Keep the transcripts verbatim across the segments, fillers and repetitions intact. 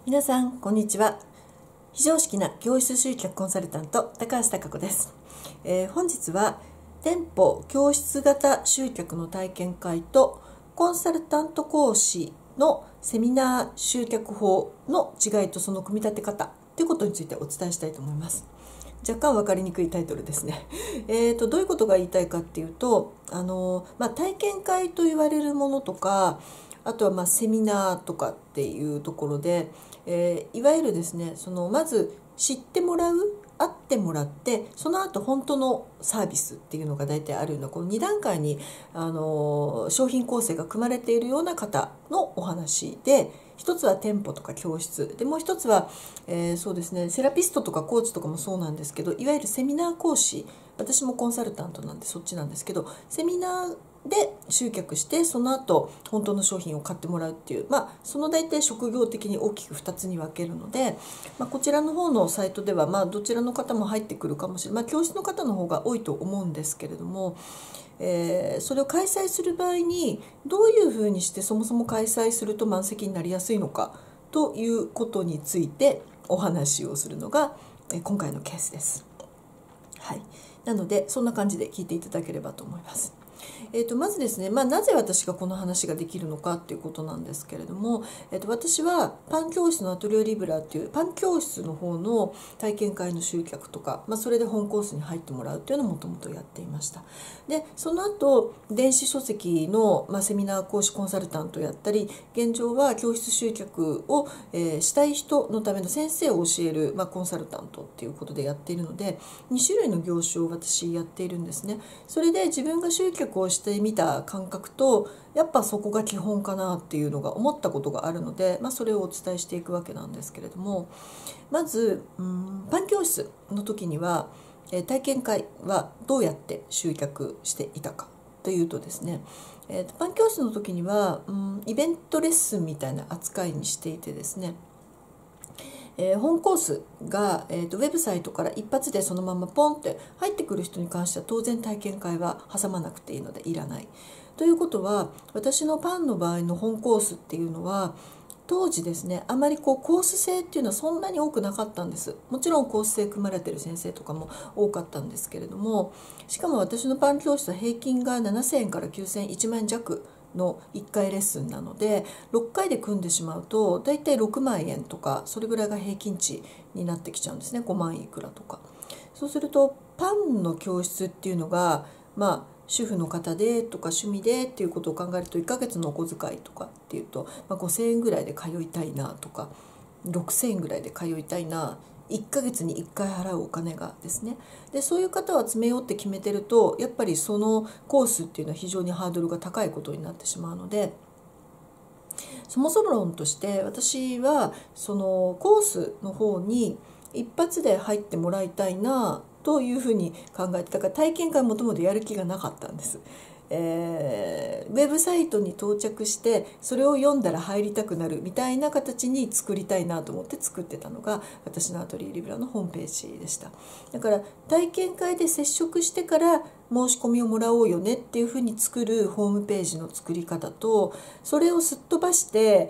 皆さんこんにちは。非常識な教室集客コンサルタント高橋貴子です。えー、本日は店舗教室型集客の体験会とコンサルタント講師のセミナー集客法の違いとその組み立て方ということについてお伝えしたいと思います。若干分かりにくいタイトルですね。えーとどういうことが言いたいかっていうと、あの、まあ、体験会と言われるものとか、あとはまあセミナーとかっていうところで、えーいわゆるですね、そのまず知ってもらう、会ってもらって、その後本当のサービスっていうのが大体あるような、このに段階にあの商品構成が組まれているような方のお話で、一つは店舗とか教室で、もう一つは、えーそうですね、セラピストとかコーチとかもそうなんですけど、いわゆるセミナー講師、私もコンサルタントなんでそっちなんですけど、セミナーで集客して、その後本当の商品を買ってもらうっていう、まあその大体職業的に大きくふたつに分けるので、まあ、こちらの方のサイトでは、まあどちらの方も入ってくるかもしれない、まあ、教室の方の方が多いと思うんですけれども、えーそれを開催する場合にどういうふうにしてそもそも開催すると満席になりやすいのかということについてお話をするのがえー今回のケースです。はい、なのでそんな感じで聞いていただければと思います。えー、とまずですね、まあ、なぜ私がこの話ができるのかっていうことなんですけれども、えー、と私はパン教室のアトリエリブラっていうパン教室の方の体験会の集客とか、まあ、それで本コースに入ってもらうっていうのをもともとやっていました。でその後電子書籍の、まあ、セミナー講師コンサルタントをやったり、現状は教室集客を、えーしたい人のための先生を教える、まあ、コンサルタントっていうことでやっているので、に種類の業種を私やっているんですね。それで自分が集客をしてみた感覚と、やっぱそこが基本かなっていうのが思ったことがあるので、まあ、それをお伝えしていくわけなんですけれども、まずうんパン教室の時には、えー体験会はどうやって集客していたかというとですね、えーとパン教室の時にはうんイベントレッスンみたいな扱いにしていてですね、えー本コースが、えーとウェブサイトから一発でそのままポンって入ってくる人に関しては当然体験会は挟まなくていいのでいらない。ということは、私のパンの場合の本コースっていうのは当時ですね、あまりこうコース制っていうのはそんなに多くなかったんです。もちろんコース制組まれてる先生とかも多かったんですけれども、しかも私のパン教室は平均がななせんえんからきゅうせんえん、いちまんえん弱のいっかいレッスンなので、ろっかいで組んでしまうとだいたいろくまんえんとか、それぐらいが平均値になってきちゃうんですね。ごまんいくらとか。そうするとパンの教室っていうのが、まあ主婦の方でとか趣味でっていうことを考えると、いっかげつのお小遣いとかっていうと、まあ、ごせんえんぐらいで通いたいなとか、ろくせんえんぐらいで通いたいな、いっかげつにいっかい払うお金がですね。でそういう方は詰めようって決めてると、やっぱりそのコースっていうのは非常にハードルが高いことになってしまうので、そもそも論として私はそのコースの方に一発で入ってもらいたいなというふうに考えて、だから体験会もともとやる気がなかったんです。えーウェブサイトに到着してそれを読んだら入りたくなるみたいな形に作りたいなと思って作ってたのが私のアトリエリブラのホームページでした。だから体験会で接触してから申し込みをもらおうよねっていうふうに作るホームページの作り方と、それをすっ飛ばして、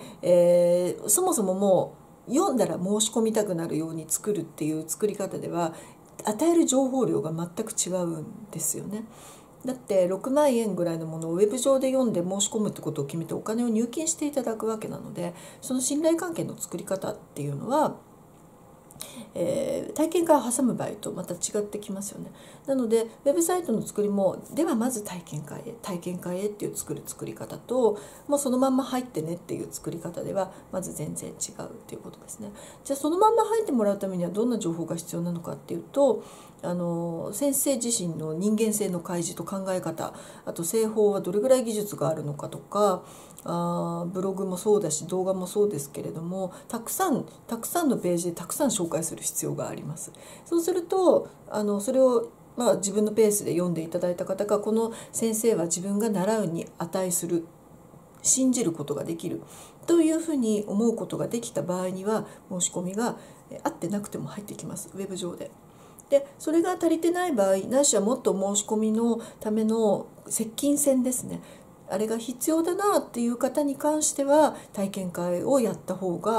えーそもそももう読んだら申し込みたくなるように作るっていう作り方では、与える情報量が全く違うんですよね。だってろくまんえんぐらいのものをウェブ上で読んで申し込むってことを決めてお金を入金していただくわけなので、その信頼関係の作り方っていうのは、えー体験会を挟む場合とまた違ってきますよね。なのでウェブサイトの作りも、ではまず体験会へ体験会へっていう作る作り方と、もうそのまんま入ってねっていう作り方ではまず全然違うっていうことですね。じゃあそのまんま入ってもらうためにはどんな情報が必要なのかっていうと、あの先生自身の人間性の開示と考え方、あと製法はどれぐらい技術があるのかとか、あブログもそうだし動画もそうですけれども、たくさんたくさんのページでたくさん紹介する必要があります。そうするとあのそれをまあ自分のペースで読んでいただいた方が、この先生は自分が習うに値する、信じることができるというふうに思うことができた場合には、申し込みが合ってなくても入ってきます、ウェブ上で。でそれが足りてない場合、ないしはもっと申し込みのための接近戦ですね、あれが必要だなっていう方に関しては体験会をやった方が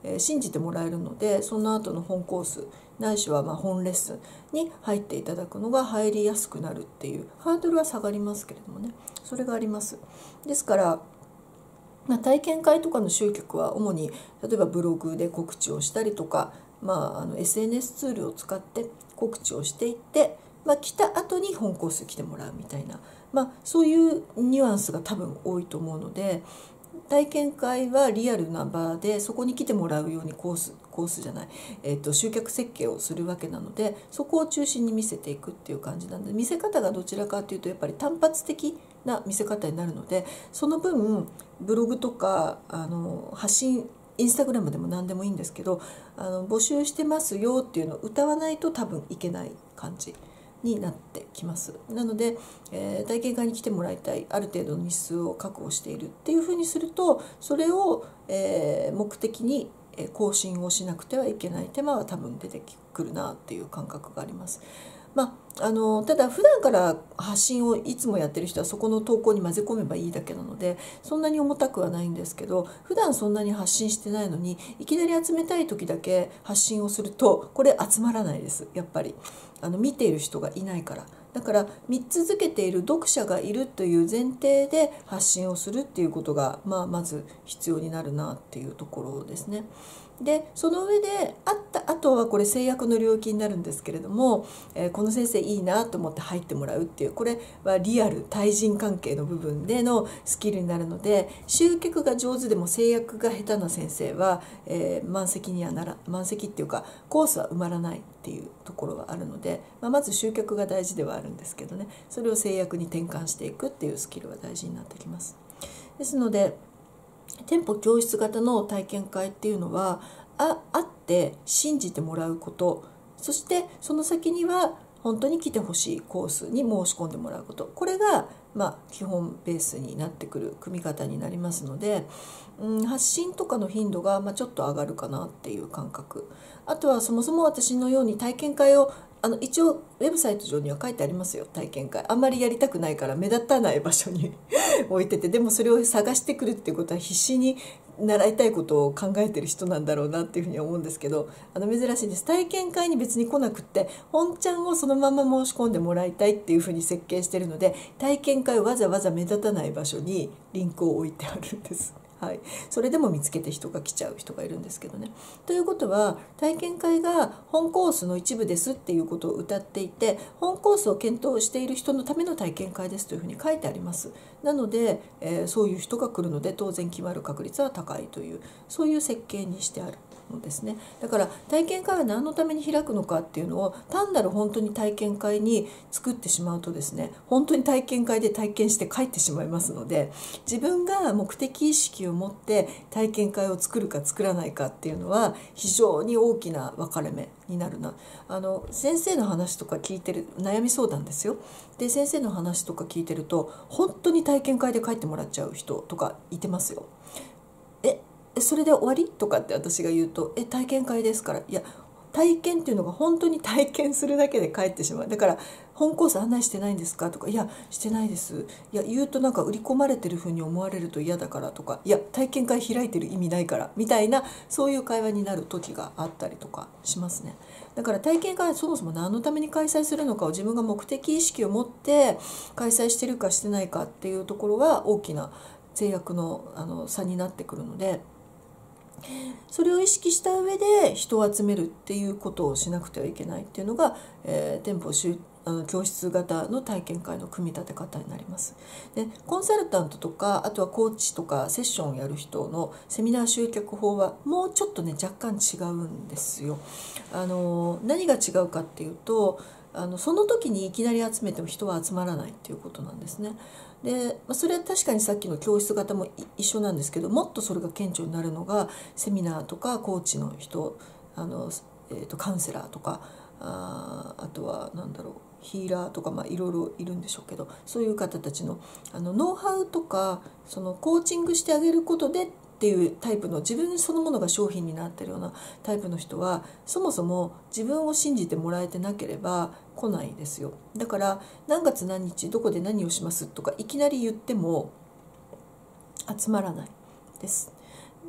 えー、信じてもらえるので、その後の本コースないしはまあ本レッスンに入っていただくのが入りやすくなるっていう、ハードルは下がりますけれどもね、それがあります。ですから、まあ、体験会とかの集客は主に例えばブログで告知をしたりとか、まあ、あの エスエヌエス ツールを使って告知をしていって、まあ、来た後に本コース来てもらうみたいな、まあ、そういうニュアンスが多分多いと思うので、体験会はリアルな場でそこに来てもらうようにコースコースじゃない、えー、と集客設計をするわけなので、そこを中心に見せていくっていう感じなので、見せ方がどちらかというとやっぱり単発的な見せ方になるので、その分ブログとかあの発信インスタグラムでも何でもいいんですけど、あの募集してますよっていうのを歌わないと多分いけない感じになってきます。なので、えー、体験会に来てもらいたい、ある程度の日数を確保しているっていうふうにすると、それを、えー、目的に更新をしなくてはいけない手間は多分出てくるなっていう感覚があります。まあ、あのただ普段から発信をいつもやってる人はそこの投稿に混ぜ込めばいいだけなので、そんなに重たくはないんですけど、普段そんなに発信してないのにいきなり集めたい時だけ発信をすると、これ集まらないです。やっぱりあの見ている人がいないから。だから見続けている読者がいるという前提で発信をするっていうことが、まあ、まず必要になるなっていうところですね。でその上であった後はこれ制約の領域になるんですけれども、えー、この先生いいなと思って入ってもらうっていう、これはリアル対人関係の部分でのスキルになるので、集客が上手でも制約が下手な先生は、えー、満席にはなら満席っていうかコースは埋まらないっていうところはあるので、まあ、まず集客が大事ではあるんですけどね、それを制約に転換していくっていうスキルは大事になってきます。ですので店舗教室型の体験会っていうのは、ああって信じてもらうこと、そしてその先には本当に来てほしいコースに申し込んでもらうこと、これがまあ基本ベースになってくる組み方になりますので、うん、発信とかの頻度がまあちょっと上がるかなっていう感覚。あとはそもそも私のように体験会をあの一応ウェブサイト上には書いてありますよ。体験会あんまりやりたくないから目立たない場所に置いてて、でもそれを探してくるっていうことは必死に習いたいことを考えてる人なんだろうなっていうふうに思うんですけど、あの珍しいです。体験会に別に来なくって本ちゃんをそのまま申し込んでもらいたいっていうふうに設計してるので、体験会をわざわざ目立たない場所にリンクを置いてあるんです。はい、それでも見つけて人が来ちゃう人がいるんですけどね。ということは体験会が本コースの一部ですっていうことを謳っていて、本コースを検討している人のための体験会ですというふうに書いてあります。なので、えー、そういう人が来るので当然決まる確率は高いという、そういう設計にしてあるのですね。だから体験会は何のために開くのかっていうのを単なる本当に体験会に作ってしまうとですね、本当に体験会で体験して帰ってしまいますので、自分が目的意識を持って体験会を作るか作らないかっていうのは非常に大きな分かれ目になるな。あの先生の話とか聞いてる、悩み相談ですよ。で先生の話とか聞いてると本当に体験会で帰ってもらっちゃう人とかいてますよ。えそれで終わりとかって私が言うと、え体験会ですから、いや体験っていうのが本当に体験するだけで帰ってしまう。だから本コース案内してないんですかとか、いやしてないです、いや言うとなんか売り込まれてる風に思われると嫌だからとか、いや体験会開いてる意味ないからみたいな、そういう会話になる時があったりとかしますね。だから体験会はそもそも何のために開催するのかを自分が目的意識を持って開催してるかしてないかっていうところは大きな制約の、あの差になってくるので、それを意識した上で人を集めるっていうことをしなくてはいけないっていうのが、えー、店舗集あの教室型の体験会の組み立て方になります。でコンサルタントとか、あとはコーチとかセッションをやる人のセミナー集客法はもうちょっとね若干違うんですよ。あの何が違うかっていうと、あのその時にいきなり集めても人は集まらないっていうことなんですね。でそれは確かにさっきの教室型も一緒なんですけど、もっとそれが顕著になるのがセミナーとかコーチの人、あの、えーと、カウンセラーとか、あ, あとは何だろうヒーラーとか、まあ、いろいろいるんでしょうけど、そういう方たちの、あのノウハウとかそのコーチングしてあげることでっていうタイプの、自分そのものが商品になってるようなタイプの人はそもそも自分を信じてもらえてなければ来ないですよ。だから何月何日どこで何をしますとかいきなり言っても集まらないです。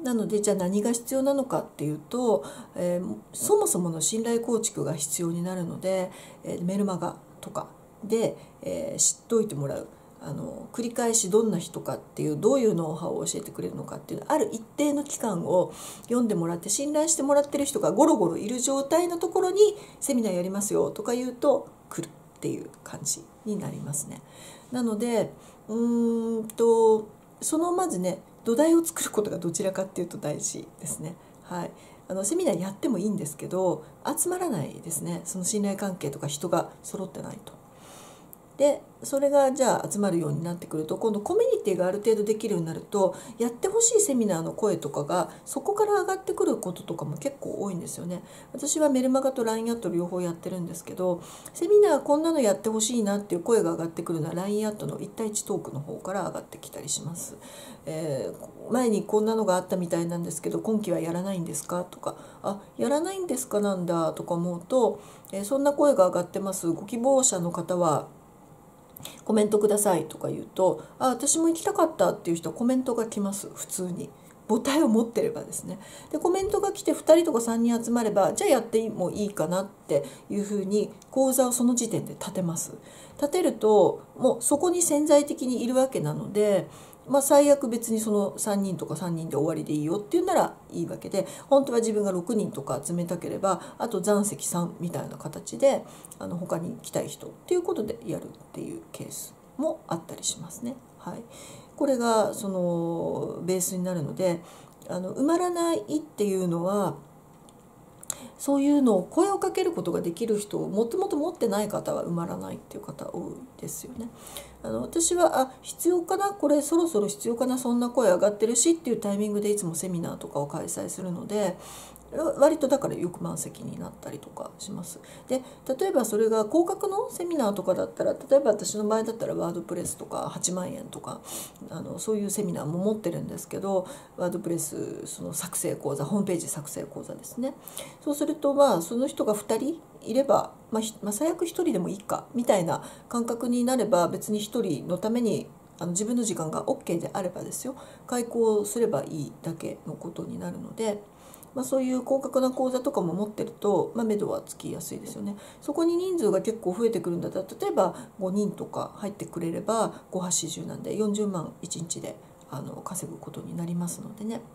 なのでじゃあ何が必要なのかっていうと、えー、そもそもの信頼構築が必要になるので、えー、メルマガとかで、えー、知っておいてもらう。あの繰り返しどんな人かっていう、どういうノウハウを教えてくれるのかっていう、ある一定の期間を読んでもらって、信頼してもらってる人がゴロゴロいる状態のところにセミナーやりますよとか言うと来るっていう感じになりますね。なのでうーんとそのまずね土台を作ることがどちらかっていうと大事ですね。はい、あのセミナーやってもいいんですけど集まらないですね。その信頼関係とか人が揃ってないと。でそれがじゃあ集まるようになってくると、今度コミュニティがある程度できるようになると、やってほしいセミナーの声とかがそこから上がってくることとかも結構多いんですよね。私はメルマガと ライン アット両方やってるんですけど、セミナーこんなのやってほしいなっていう声が上がってくるのは ライン アットのいち対いちトークの方から上がってきたりします。えー、前にこんなのがあったみたいなんですけど今期はやらないんですかとか、あやらないんですかなんだとか思うと、えー、そんな声が上がってます、ご希望者の方はコメントくださいとか言うと、あ私も行きたかったっていう人はコメントが来ます。普通に母体を持ってればですね。でコメントが来てふたりとかさんにん集まれば、じゃあやってもいいかなっていうふうに講座をその時点で立てます。立てるともうそこに潜在的にいるわけなので、まあ、最悪別にそのさんにんとかさんにんで終わりでいいよっていうならいいわけで、本当は自分がろくにんとか集めたければあと残席さんみたいな形であの他に来たい人っていうことでやるっていうケースもあったりしますね。はい、これがそのベースになるので、あの埋まらないっていうのはそういうのを声をかけることができる人をもともと持ってない方は埋まらないっていう方多いですよね。あの私はあ必要かな、これそろそろ必要かな、そんな声上がってるしっていうタイミングでいつもセミナーとかを開催するので、割とだからよく満席になったりとかします。で例えばそれが高額のセミナーとかだったら、例えば私の場合だったらワードプレスとかはちまんえんとかあのそういうセミナーも持ってるんですけど、ワードプレスその作成講座、ホームページ作成講座ですね。そうするとまあその人がふたりいれば、まあ、まあ最悪ひとりでもいいかみたいな感覚になれば、別にひとりのためにあの自分の時間が OK であればですよ、開講すればいいだけのことになるので。まあ、そういう高額な講座とかも持ってると、まあ、目処はつきやすいですよね。そこに人数が結構増えてくるんだったら、例えばごにんとか入ってくれればごはちじゅうなんでよんじゅうまんいちにちであの稼ぐことになりますのでね、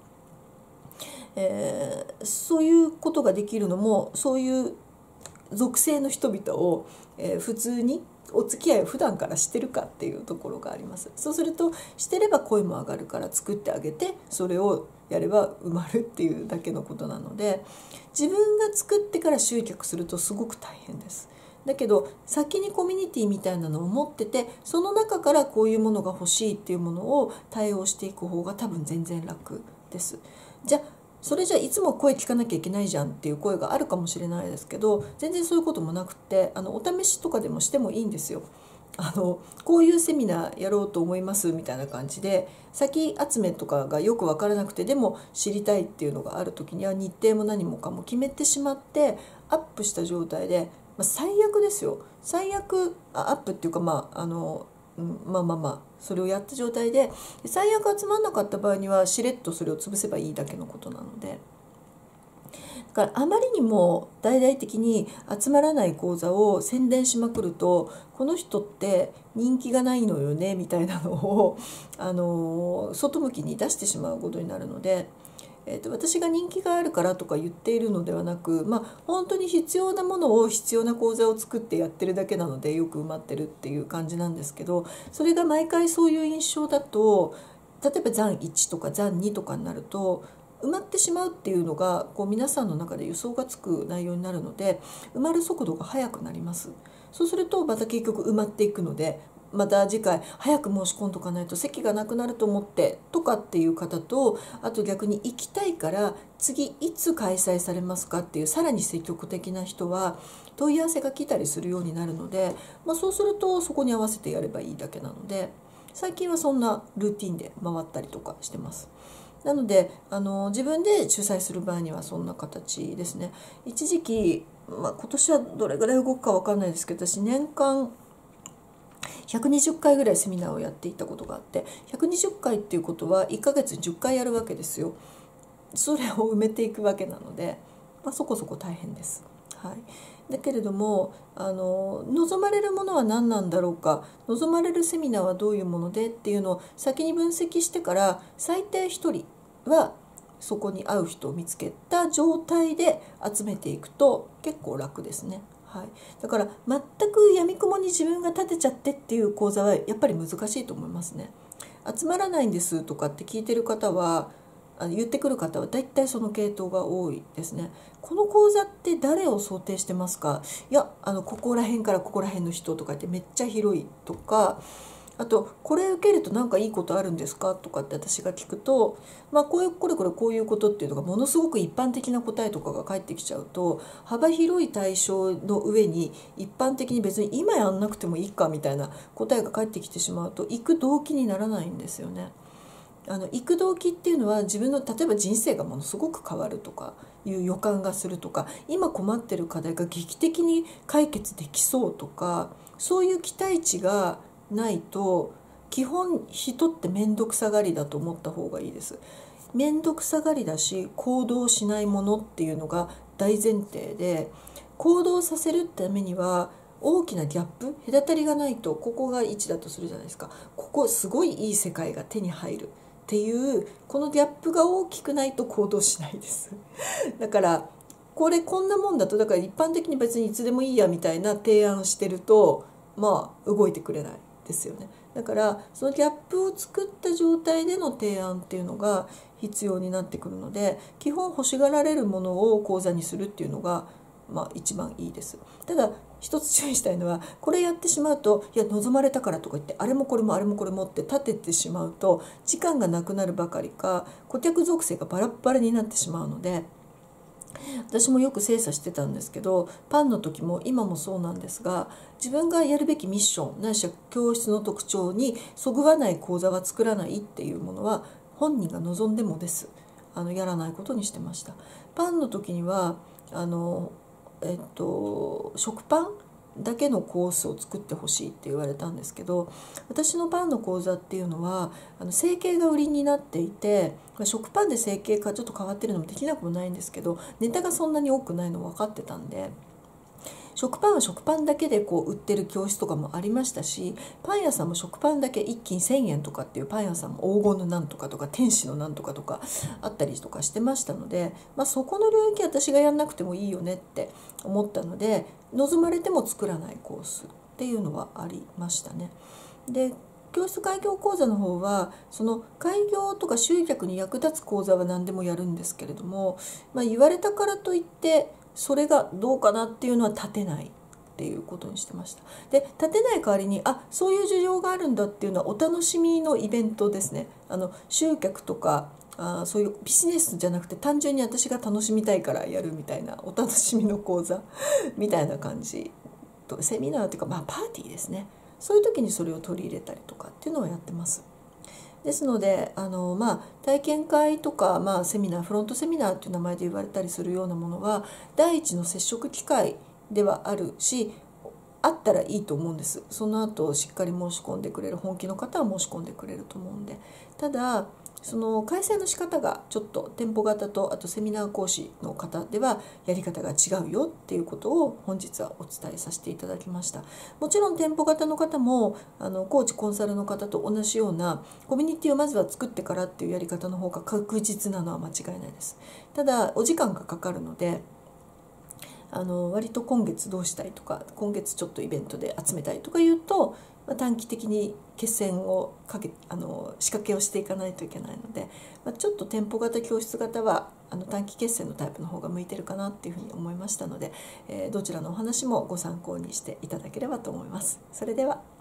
えー、そういうことができるのも、そういう属性の人々を、えー、普通にお付き合いを普段からしてるかっていうところがあります。そうするとしてれば声も上がるから作ってあげて、それをやれば埋まるっていうだけのことなので、自分が作ってから集客するとすごく大変です。だけど先にコミュニティみたいなのを持ってて、その中からこういうものが欲しいっていうものを対応していく方が多分全然楽です。じゃあそれじゃあいつも声聞かなきゃいけないじゃんっていう声があるかもしれないですけど、全然そういうこともなくて、あのお試しとかでもしてもいいんですよ。あのこういうセミナーやろうと思いますみたいな感じで、先集めとかがよく分からなくてでも知りたいっていうのがある時には、日程も何もかも決めてしまってアップした状態で、まあ、最悪ですよ、最悪アップっていうか、まああのうん、まあまあまあそれをやった状態で、最悪集まんなかった場合にはしれっとそれを潰せばいいだけのことなので。だからあまりにも大々的に集まらない講座を宣伝しまくると、この人って人気がないのよねみたいなのをあの外向きに出してしまうことになるので、えーと、私が人気があるからとか言っているのではなく、まあ、本当に必要なものを必要な講座を作ってやってるだけなのでよく埋まってるっていう感じなんですけど、それが毎回そういう印象だと、例えば残いちとか残にとかになると埋まってしまうっていうのがこう皆さんの中で予想がつく内容になるので、埋まる速度が速くなります。そうするとまた結局埋まっていくので、また次回早く申し込んどかないと席がなくなると思ってとかっていう方と、あと逆に行きたいから次いつ開催されますかっていうさらに積極的な人は問い合わせが来たりするようになるので、まあ、そうするとそこに合わせてやればいいだけなので、最近はそんなルーティンで回ったりとかしてます。なのであの自分で主催する場合にはそんな形ですね。一時期、まあ、今年はどれぐらい動くか分かんないですけど、私年間ひゃくにじゅっかいぐらいセミナーをやっていたことがあって、ひゃくにじゅっかいっていうことはいっかげつじゅっかいやるわけですよ。 それを埋めていくわけなので、まあ、そこそこ大変です。はい、だけれどもあの望まれるものは何なんだろうか、望まれるセミナーはどういうものでっていうのを先に分析してから、最低ひとりはそこに合う人を見つけた状態で集めていくと結構楽ですね。はい、だから全くやみくもに自分が立てちゃってっていう講座はやっぱり難しいと思いますね。集まらないんですとかって聞いてる方は、あの言ってくる方はだいたいその系統が多いですね。この講座って誰を想定してますか？いやあのここら辺からここら辺の人とかってめっちゃ広いとか、あとこれ受けると何かいいことあるんですかとかって私が聞くと、まあこういうこれこれこういうことっていうのがものすごく一般的な答えとかが返ってきちゃうと、幅広い対象の上に一般的に別に今やんなくてもいいかみたいな答えが返ってきてしまうと、行く動機にならないんですよね。あの行く動機っていうのは、自分の例えば人生がものすごく変わるとかいう予感がするとか、今困ってる課題が劇的に解決できそうとか、そういう期待値がないと、基本人って面倒くさがりだと思った方がいいです。面倒くさがりだし行動しないものっていうのが大前提で、行動させるためには大きなギャップ隔たりがないと、ここがいちだとするじゃないですか。ここすごいいい世界が手に入るっていうこのギャップが大きくないと行動しないですだからこれこんなもんだと、だから一般的に別にいつでもいいやみたいな提案してると、まあ動いてくれないですよね。だからそのギャップを作った状態での提案っていうのが必要になってくるので、基本欲しがられるものを講座にするっていうのがまあ一番いいです。ただ一つ注意したいのは、これやってしまうと、いや望まれたからとか言ってあれもこれもあれもこれもって立ててしまうと、時間がなくなるばかりか顧客属性がバラッバラになってしまうので、私もよく精査してたんですけど、パンの時も今もそうなんですが、自分がやるべきミッションないしは教室の特徴にそぐわない講座は作らないっていうものは、本人が望んでもですあのやらないことにしてました。パンの時にはあのえっと食パンだけのコースを作ってほしいって言われたんですけど、私のパンの講座っていうのはあの成形が売りになっていて、食パンで成形がちょっと変わってるのもできなくもないんですけど、ネタがそんなに多くないの分かってたんで、食パンは食パンだけでこう売ってる教室とかもありましたし、パン屋さんも食パンだけ一斤せんえんとかっていうパン屋さんも黄金のなんとかとか天使のなんとかとかあったりとかしてましたので、まあ、そこの領域私がやんなくてもいいよねって思ったので、望まれても作らないコースっていうのはありましたね。で教室開業講座の方は、その開業とか集客に役立つ講座は何でもやるんですけれども、まあ、言われたからといってそれがどうかなっていうのは立てないっていうことにしてました。で立てない代わりに、あそういう需要があるんだっていうのはお楽しみのイベントですね。あの集客とかあそういうビジネスじゃなくて、単純に私が楽しみたいからやるみたいなお楽しみの講座みたいな感じと、セミナーっていうか、まあ、パーティーですね。そういう時にそれを取り入れたりとかっていうのをやってます。ですのであの、まあ、体験会とか、まあ、セミナーフロントセミナーっていう名前で言われたりするようなものは第一の接触機会ではあるし、あったらいいと思うんです。その後しっかり申し込んでくれる本気の方は申し込んでくれると思うんで、ただその開催の仕方がちょっと店舗型と、あとセミナー講師の方ではやり方が違うよっていうことを本日はお伝えさせていただきました。もちろん店舗型の方もあのコーチコンサルの方と同じようなコミュニティをまずは作ってからっていうやり方の方が確実なのは間違いないです。ただお時間がかかるので、あの割と今月どうしたいとか、今月ちょっとイベントで集めたいとか言うと、まあ、短期的に決戦をかけあの仕掛けをしていかないといけないので、まあ、ちょっと店舗型教室型はあの短期決戦のタイプの方が向いてるかなっていうふうに思いましたので、えー、どちらのお話もご参考にしていただければと思います。それでは。